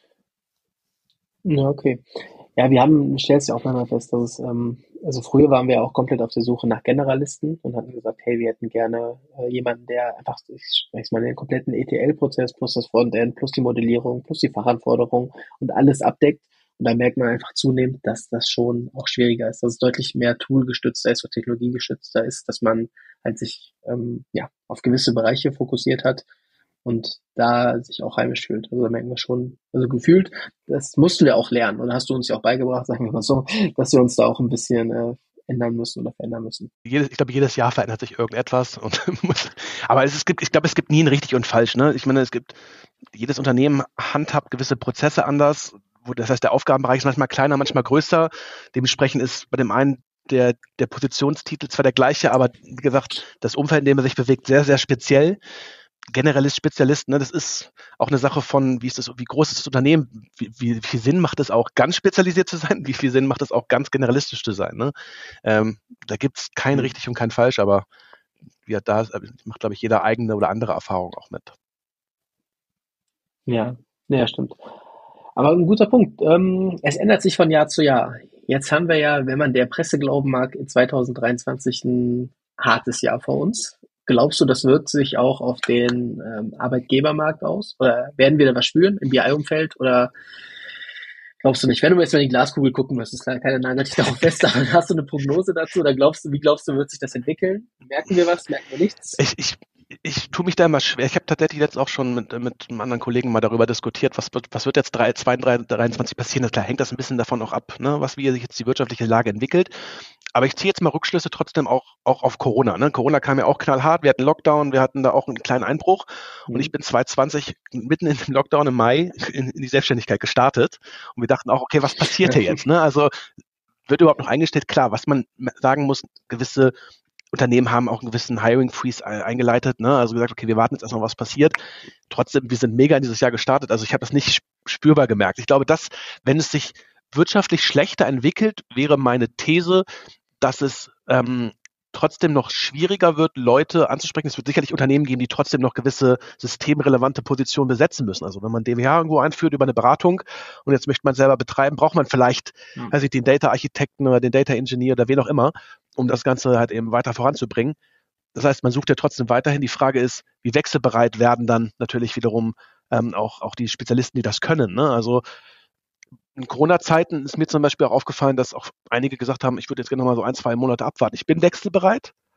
Ja, okay. Ja, stellst ja auch mal fest, dass es, also früher waren wir auch komplett auf der Suche nach Generalisten und hatten gesagt, hey, wir hätten gerne jemanden, der einfach, ich spreche mal, den kompletten ETL-Prozess plus das Frontend plus die Modellierung plus die Fachanforderungen und alles abdeckt. Und da merkt man einfach zunehmend, dass das schon auch schwieriger ist, dass es deutlich mehr toolgestützter ist oder technologiegestützter ist, dass man halt sich auf gewisse Bereiche fokussiert hat und da sich auch heimisch fühlt. Also da merken wir schon, also gefühlt, das mussten wir auch lernen und hast du uns ja auch beigebracht, sagen wir mal so, dass wir uns da auch ein bisschen ändern müssen oder verändern müssen. Ich glaube, jedes Jahr verändert sich irgendetwas. Aber ich glaube, es gibt nie ein richtig und falsch. Ne? Ich meine, jedes Unternehmen handhabt gewisse Prozesse anders. Das heißt, der Aufgabenbereich ist manchmal kleiner, manchmal größer. Dementsprechend ist bei dem einen der Positionstitel zwar der gleiche, aber wie gesagt, das Umfeld, in dem er sich bewegt, sehr, sehr speziell. Generalist, Spezialist, ne, das ist auch eine Sache von, wie groß ist das Unternehmen, wie viel Sinn macht es auch, ganz spezialisiert zu sein, wie viel Sinn macht es auch, ganz generalistisch zu sein. Ne? Da gibt es kein richtig und kein falsch, aber da macht, glaube ich, jeder eigene oder andere Erfahrung auch mit. Ja, stimmt. Aber ein guter Punkt. Es ändert sich von Jahr zu Jahr. Jetzt haben wir ja, wenn man der Presse glauben mag, in 2023 ein hartes Jahr vor uns. Glaubst du, das wirkt sich auch auf den Arbeitgebermarkt aus? Oder werden wir da was spüren im BI-Umfeld? Oder glaubst du nicht? Wenn du jetzt mal in die Glaskugel gucken müsstest, keiner nagelt dich darauf fest, aber hast du eine Prognose dazu? Oder wie glaubst du, wird sich das entwickeln? Merken wir was? Merken wir nichts? Ich tue mich da immer schwer. Ich habe tatsächlich jetzt auch schon mit einem anderen Kollegen mal darüber diskutiert, was wird jetzt 2023 passieren. Da hängt das ein bisschen davon auch ab, ne, wie sich jetzt die wirtschaftliche Lage entwickelt. Aber ich ziehe jetzt mal Rückschlüsse trotzdem auch auf Corona. Ne? Corona kam ja auch knallhart. Wir hatten Lockdown, wir hatten da auch einen kleinen Einbruch. Und ich bin 2020 mitten in dem Lockdown im Mai in die Selbstständigkeit gestartet. Und wir dachten auch, okay, was passiert hier jetzt? Ne? Also wird überhaupt noch eingestellt? Klar, was man sagen muss, gewisse Unternehmen haben auch einen gewissen Hiring-Freeze eingeleitet, ne? Also gesagt, okay, wir warten jetzt erstmal, was passiert. Trotzdem, wir sind mega in dieses Jahr gestartet. Also ich habe das nicht spürbar gemerkt. Ich glaube, wenn es sich wirtschaftlich schlechter entwickelt, wäre meine These, dass es trotzdem noch schwieriger wird, Leute anzusprechen. Es wird sicherlich Unternehmen geben, die trotzdem noch gewisse systemrelevante Positionen besetzen müssen. Also wenn man DWH irgendwo einführt über eine Beratung und jetzt möchte man selber betreiben, braucht man vielleicht den Data-Architekten oder den Data-Engineer oder wen auch immer, um das Ganze halt eben weiter voranzubringen. Das heißt, man sucht ja trotzdem weiterhin. Die Frage ist, wie wechselbereit werden dann natürlich wiederum auch die Spezialisten, die das können. Ne? Also in Corona-Zeiten ist mir zum Beispiel auch aufgefallen, dass auch einige gesagt haben, ich würde jetzt gerne noch mal so 1-2 Monate abwarten. Ich bin wechselbereit,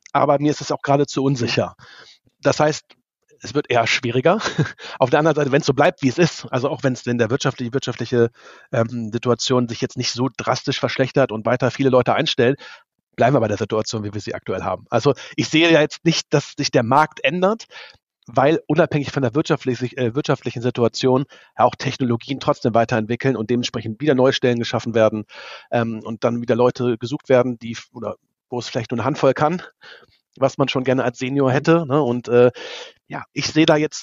aber mir ist es auch gerade zu unsicher. Das heißt, es wird eher schwieriger. Auf der anderen Seite, wenn es so bleibt, wie es ist, also auch wenn es in der wirtschaftliche Situation sich jetzt nicht so drastisch verschlechtert und weiter viele Leute einstellen, bleiben wir bei der Situation, wie wir sie aktuell haben. Also ich sehe ja jetzt nicht, dass sich der Markt ändert, weil unabhängig von der wirtschaftlichen Situation auch Technologien trotzdem weiterentwickeln und dementsprechend wieder neue Stellen geschaffen werden und dann wieder Leute gesucht werden, oder wo es vielleicht nur eine Handvoll kann, was man schon gerne als Senior hätte. Ne? Und ich sehe da jetzt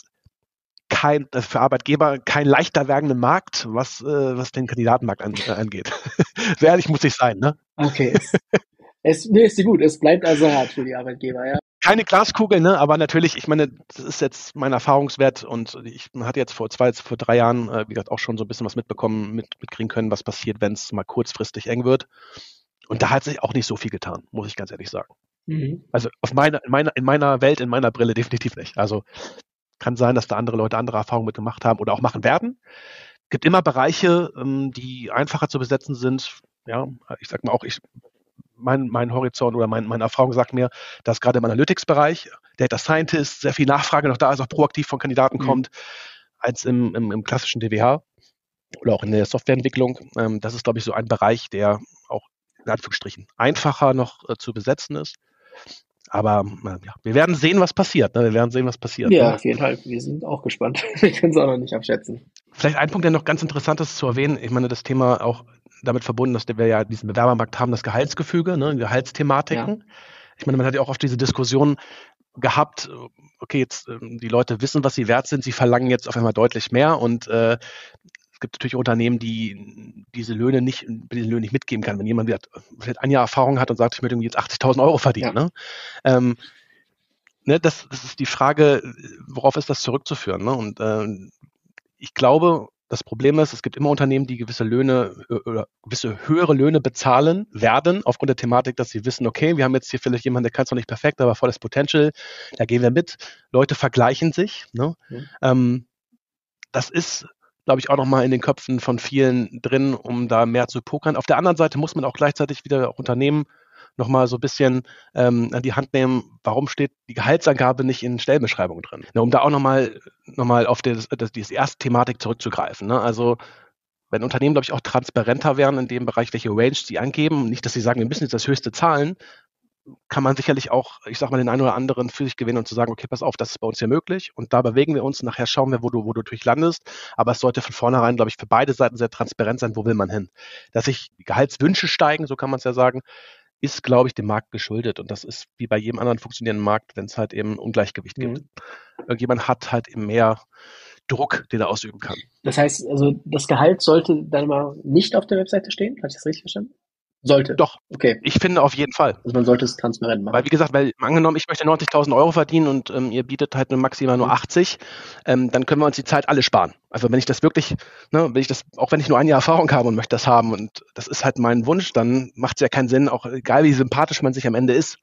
für Arbeitgeber keinen leichter werdenden Markt, was den Kandidatenmarkt angeht. So ehrlich muss ich sein. Ne? Okay. Ist dir gut. Es bleibt also hart für die Arbeitgeber, ja. Keine Glaskugel, ne? Aber natürlich, ich meine, das ist jetzt mein Erfahrungswert und ich hatte jetzt vor 3 Jahren, wie gesagt, auch schon so ein bisschen was mitkriegen können, was passiert, wenn es mal kurzfristig eng wird. Und da hat sich auch nicht so viel getan, muss ich ganz ehrlich sagen. Also in meiner Welt, in meiner Brille definitiv nicht. Also kann sein, dass da andere Leute andere Erfahrungen mitgemacht haben oder auch machen werden. Gibt immer Bereiche, die einfacher zu besetzen sind. Ja, ich sag mal auch, mein Horizont oder meine Erfahrung sagt mir, dass gerade im Analytics-Bereich, Data Scientist, sehr viel Nachfrage noch da ist, auch proaktiv von Kandidaten kommt, als im klassischen DWH oder auch in der Softwareentwicklung. Das ist, glaube ich, so ein Bereich, der auch in Anführungsstrichen einfacher noch zu besetzen ist. Aber wir werden sehen, was passiert. Ne? Ja, auf jeden Fall. Wir sind auch gespannt. Wir können es auch noch nicht abschätzen. Vielleicht ein Punkt, der noch ganz interessant ist zu erwähnen. Ich meine, das Thema auch damit verbunden, dass wir ja diesen Bewerbermarkt haben, das Gehaltsgefüge, ne, Gehaltsthematiken. Ja. Ich meine, man hat ja auch oft diese Diskussion gehabt, okay, jetzt die Leute wissen, was sie wert sind, sie verlangen jetzt auf einmal deutlich mehr und es gibt natürlich Unternehmen, die diese Löhne nicht mitgeben kann. Wenn jemand vielleicht ein Jahr Erfahrung hat und sagt, ich möchte jetzt 80.000 Euro verdienen. Ja. Ne? Das ist die Frage, worauf ist das zurückzuführen? Ne? Und ich glaube, das Problem ist, es gibt immer Unternehmen, die gewisse Löhne oder gewisse höhere Löhne bezahlen werden, aufgrund der Thematik, dass sie wissen, okay, wir haben jetzt hier vielleicht jemanden, der kann es noch nicht perfekt, aber volles Potential, da gehen wir mit. Leute vergleichen sich. Ne? Das ist, glaube ich, auch nochmal in den Köpfen von vielen drin, um da mehr zu pokern. Auf der anderen Seite muss man auch gleichzeitig wieder auch Unternehmen nochmal so ein bisschen an die Hand nehmen, warum steht die Gehaltsangabe nicht in Stellenbeschreibungen drin? Ne, um da auch nochmal auf diese erste Thematik zurückzugreifen. Ne? Also wenn Unternehmen, glaube ich, auch transparenter wären in dem Bereich, welche Range sie angeben, nicht, dass sie sagen, wir müssen jetzt das höchste zahlen, kann man sicherlich auch, ich sag mal, den einen oder anderen für sich gewinnen und zu sagen, okay, pass auf, das ist bei uns hier möglich und da bewegen wir uns, nachher schauen wir, wo du durch landest, aber es sollte von vornherein, glaube ich, für beide Seiten sehr transparent sein, wo will man hin. Dass sich die Gehaltswünsche steigen, so kann man es ja sagen, ist, glaube ich, dem Markt geschuldet und das ist wie bei jedem anderen funktionierenden Markt, wenn es halt eben ein Ungleichgewicht gibt. Irgendjemand hat halt eben mehr Druck, den er ausüben kann. Das heißt, also das Gehalt sollte dann mal nicht auf der Webseite stehen? Habe ich das richtig verstanden? Sollte. Doch, okay. Ich finde auf jeden Fall. Also man sollte es transparent machen. Weil, wie gesagt, angenommen, ich möchte 90.000 Euro verdienen und ihr bietet halt maximal nur 80, dann können wir uns die Zeit alle sparen. Also wenn ich das wirklich, auch wenn ich nur ein Jahr Erfahrung habe und möchte das haben und das ist halt mein Wunsch, dann macht es ja keinen Sinn, auch egal wie sympathisch man sich am Ende ist.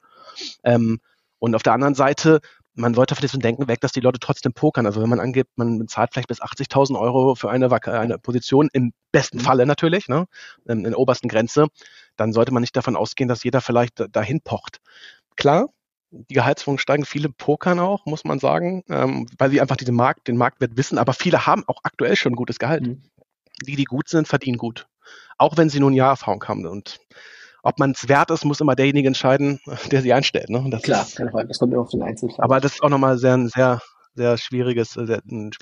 Und auf der anderen Seite, man sollte von diesem Denken weg, dass die Leute trotzdem pokern. Also wenn man angibt, man bezahlt vielleicht bis 80.000 Euro für eine Position, im besten Falle natürlich, ne, in der obersten Grenze, dann sollte man nicht davon ausgehen, dass jeder vielleicht dahin pocht. Klar, die Gehaltsforderungen steigen, viele pokern auch, muss man sagen, weil sie einfach den Marktwert wissen, aber viele haben auch aktuell schon gutes Gehalt. Die gut sind, verdienen gut. Auch wenn sie nur ein Jahr Erfahrung haben. Und ob man es wert ist, muss immer derjenige entscheiden, der sie einstellt. Ne? Klar, keine Frage. Das kommt immer auf den Einzelfall. Aber das ist auch nochmal ein sehr schwieriges oder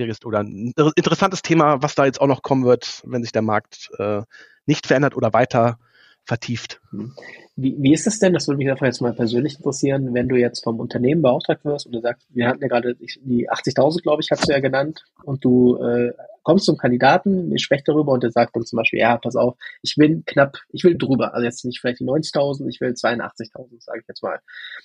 ein interessantes Thema, was da jetzt auch noch kommen wird, wenn sich der Markt nicht verändert oder weiter vertieft. Wie ist es denn, das würde mich einfach jetzt mal persönlich interessieren, wenn du jetzt vom Unternehmen beauftragt wirst und du sagst, wir hatten ja gerade die 80.000, glaube ich, hast du ja genannt, und du kommst zum Kandidaten, ihr sprecht darüber und der sagt dann zum Beispiel, ja, pass auf, ich will drüber, also jetzt nicht vielleicht die 90.000, ich will 82.000, sage ich jetzt mal.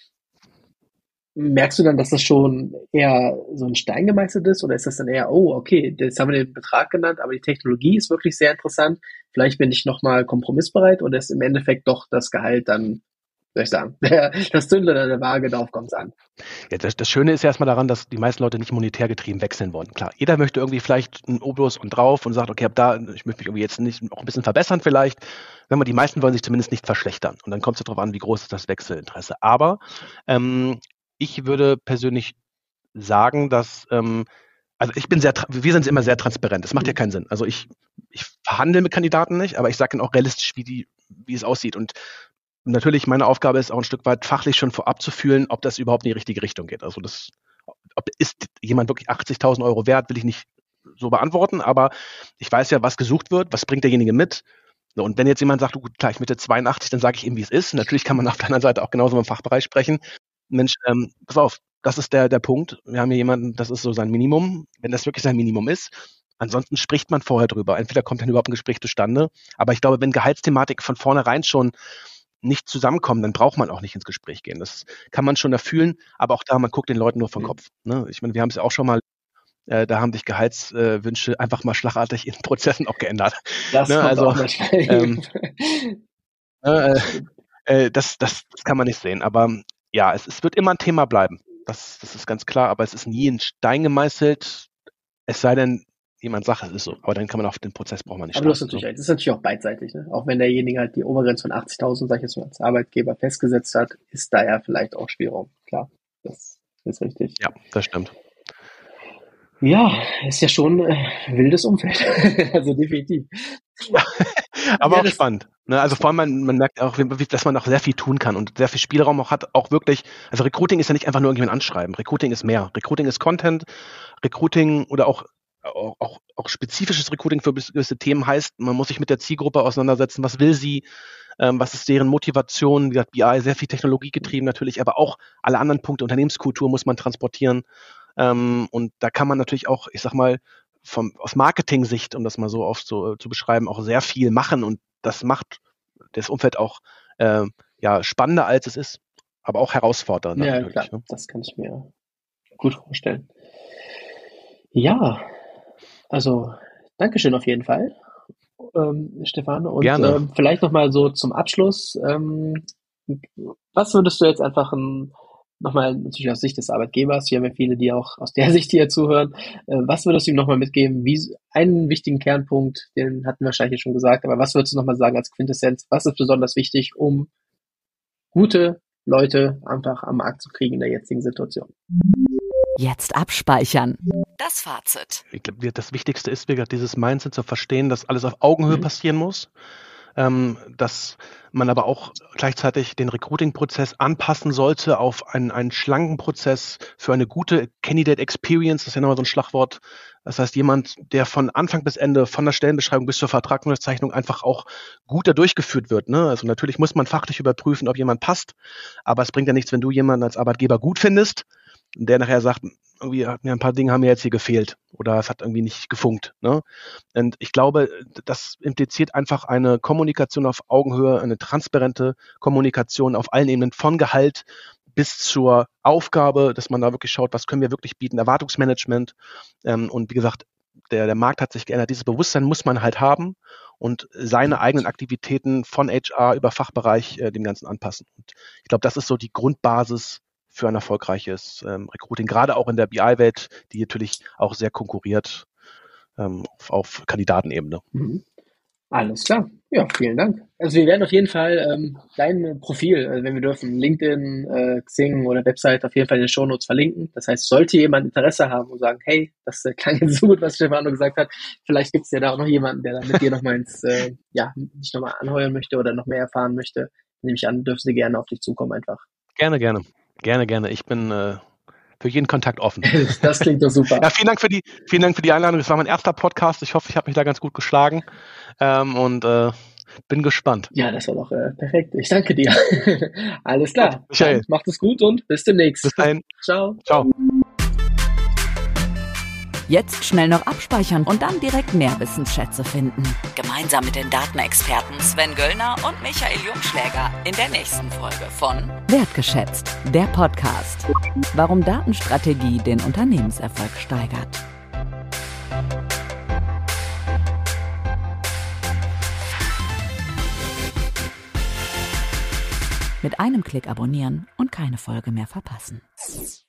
Merkst du dann, dass das schon eher so ein Stein gemeißelt ist oder ist das dann eher, oh, okay, jetzt haben wir den Betrag genannt, aber die Technologie ist wirklich sehr interessant, vielleicht bin ich nochmal kompromissbereit oder ist im Endeffekt doch das Gehalt dann soll ich sagen. Das Zündler an der Waage, darauf kommt es an. Ja, das Schöne ist ja erstmal daran, dass die meisten Leute nicht monetär getrieben wechseln wollen. Klar, jeder möchte irgendwie vielleicht ein Obolus und drauf und sagt, okay, ich möchte mich irgendwie jetzt nicht auch ein bisschen verbessern vielleicht. Wenn man die meisten wollen sich zumindest nicht verschlechtern. Und dann kommt es darauf an, wie groß ist das Wechselinteresse. Aber ich würde persönlich sagen, dass also wir sind immer sehr transparent. Das macht ja keinen Sinn. Also ich verhandle mit Kandidaten nicht, aber ich sage ihnen auch realistisch, wie es aussieht. Und natürlich, meine Aufgabe ist auch ein Stück weit fachlich schon vorab zu fühlen, ob das überhaupt in die richtige Richtung geht. Also ist jemand wirklich 80.000 Euro wert, will ich nicht so beantworten, aber ich weiß ja, was gesucht wird, was bringt derjenige mit. So, und wenn jetzt jemand sagt, gut, klar, ich möchte 82, dann sage ich ihm, wie es ist. Natürlich kann man auf der anderen Seite auch genauso im Fachbereich sprechen. Mensch, pass auf, das ist der Punkt. Wir haben hier jemanden, das ist so sein Minimum, wenn das wirklich sein Minimum ist. Ansonsten spricht man vorher drüber. Entweder kommt dann überhaupt ein Gespräch zustande. Aber ich glaube, wenn Gehaltsthematik von vornherein schon nicht zusammenkommen, dann braucht man auch nicht ins Gespräch gehen. Das kann man schon erfühlen, aber auch da, man guckt den Leuten nur vom Kopf. Ne? Ich meine, wir haben es ja auch schon mal, da haben sich Gehaltswünsche einfach mal schlagartig in Prozessen auch geändert. Das ne? kommt Also, auch manchmal. das kann man nicht sehen. Aber ja, es wird immer ein Thema bleiben. Das ist ganz klar, aber es ist nie in Stein gemeißelt, es sei denn, jemand sagt, es ist so. Aber dann kann man auf den Prozess braucht man nicht Aber du hast natürlich recht. Das ist natürlich auch beidseitig. Ne? Auch wenn derjenige halt die Obergrenze von 80.000, sag ich jetzt mal, als Arbeitgeber festgesetzt hat, ist da ja vielleicht auch Spielraum. Klar, das ist richtig. Ja, das stimmt. Ja, ist ja schon wildes Umfeld. Also definitiv. Ja, aber Ja, auch spannend. Ne? Also vor allem, man merkt auch, dass man auch sehr viel tun kann und sehr viel Spielraum auch hat, auch wirklich, also Recruiting ist ja nicht einfach nur irgendjemand anschreiben. Recruiting ist mehr. Recruiting ist Content, Recruiting oder auch spezifisches Recruiting für gewisse Themen heißt, man muss sich mit der Zielgruppe auseinandersetzen, was will sie, was ist deren Motivation, wie gesagt, BI, sehr viel Technologie getrieben natürlich, aber auch alle anderen Punkte, Unternehmenskultur muss man transportieren und da kann man natürlich auch, ich sag mal, aus Marketing-Sicht, um das mal so oft zu beschreiben, auch sehr viel machen und das macht das Umfeld auch spannender, als es ist, aber auch herausfordernder. Ja, natürlich, klar, ne? das kann ich mir gut vorstellen. Ja, also Dankeschön auf jeden Fall, Stefan. Und Gerne. vielleicht nochmal so zum Abschluss, was würdest du jetzt einfach nochmal natürlich aus Sicht des Arbeitgebers, wir haben ja viele, die auch aus der Sicht hier zuhören, was würdest du ihm nochmal mitgeben? Einen wichtigen Kernpunkt, den hatten wir wahrscheinlich schon gesagt, aber was würdest du nochmal sagen als Quintessenz? Was ist besonders wichtig, um gute Leute einfach am Markt zu kriegen in der jetzigen Situation? Jetzt abspeichern. Das Fazit. Ich glaube, das Wichtigste ist, wie gesagt, dieses Mindset zu verstehen, dass alles auf Augenhöhe passieren muss, dass man aber auch gleichzeitig den Recruiting-Prozess anpassen sollte auf einen schlanken Prozess für eine gute Candidate Experience. Das ist ja nochmal so ein Schlagwort. Das heißt, jemand, der von Anfang bis Ende, von der Stellenbeschreibung bis zur Vertragsunterzeichnung einfach auch gut da durchgeführt wird. Ne? Also natürlich muss man fachlich überprüfen, ob jemand passt, aber es bringt ja nichts, wenn du jemanden als Arbeitgeber gut findest, der nachher sagt, irgendwie ein paar Dinge haben mir jetzt hier gefehlt oder es hat irgendwie nicht gefunkt. Ne? Und ich glaube, das impliziert einfach eine Kommunikation auf Augenhöhe, eine transparente Kommunikation auf allen Ebenen, von Gehalt bis zur Aufgabe, dass man da wirklich schaut, was können wir wirklich bieten, Erwartungsmanagement. Und wie gesagt, der Markt hat sich geändert. Dieses Bewusstsein muss man halt haben und seine eigenen Aktivitäten von HR über Fachbereich dem Ganzen anpassen. Und ich glaube, das ist so die Grundbasis für ein erfolgreiches Recruiting, gerade auch in der BI-Welt, die natürlich auch sehr konkurriert auf Kandidatenebene. Alles klar. Ja, vielen Dank. Also wir werden auf jeden Fall dein Profil, wenn wir dürfen, LinkedIn, Xing oder Website auf jeden Fall in den Shownotes verlinken. Das heißt, sollte jemand Interesse haben und sagen, hey, das klang jetzt so gut, was Stefano gesagt hat, vielleicht gibt es ja da auch noch jemanden, der da mit dir nochmal dich nochmal anheuern möchte oder noch mehr erfahren möchte. Nehme ich an, dürfen Sie gerne auf dich zukommen einfach. Gerne. Ich bin für jeden Kontakt offen. Das klingt doch super. Ja, vielen Dank für die Einladung. Das war mein erster Podcast. Ich hoffe, ich habe mich da ganz gut geschlagen und bin gespannt. Ja, das war doch perfekt. Ich danke dir. Alles klar. Michael. Macht es gut und bis demnächst. Bis dahin. Ciao. Jetzt schnell noch abspeichern und dann direkt mehr Wissensschätze finden. Gemeinsam mit den Datenexperten Sven Göllner und Michael Jungschläger in der nächsten Folge von Wertgeschätzt, der Podcast. Warum Datenstrategie den Unternehmenserfolg steigert. Mit einem Klick abonnieren und keine Folge mehr verpassen.